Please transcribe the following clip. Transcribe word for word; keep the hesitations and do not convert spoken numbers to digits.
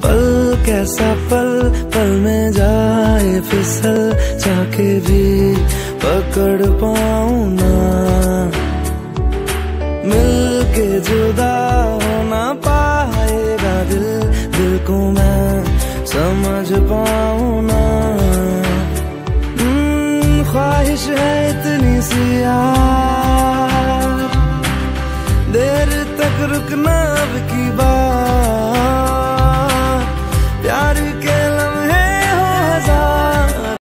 पल कैसा पल, पल में जाए फिसल, चाके भी पकड़ पाऊं ना। मिलके जुदा हो ना पाएगा दिल, दिल को मैं समझ पाऊं ना। ख्वाहिश है इतनी सी यार, देर तक रुकना अब की बार।